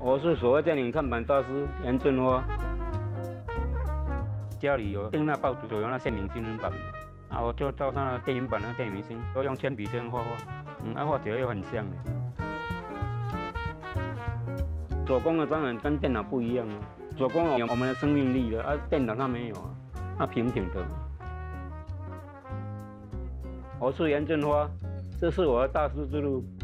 我是所谓电影看板大师严正花，家里有订那报纸，有那县明新闻版嘛，啊，我就照他的电影版的电影明星，都用铅笔这样画画，画起来又很像的。手工的当然跟电脑不一样啊，手工有我们的生命力的，电脑它没有啊，它平平的。我是严正花，这是我的大师之路。